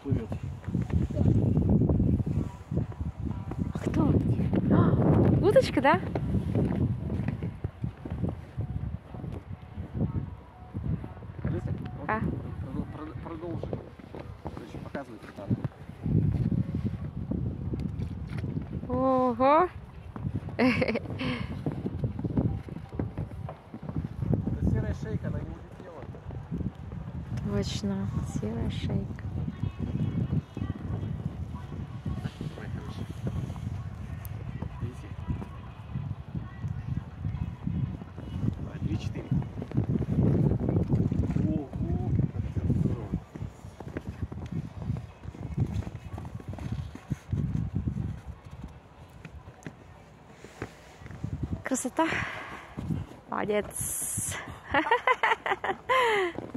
плывет. Кто? Удочка, да? А? Продолжи. Короче, показывай, как надо. Ого! Это серая шейка, она не улетела. Точно, серая шейка. Давай, хорошо. Иди. 2, 3, 4. Ого, как это здорово. Красота. Молодец.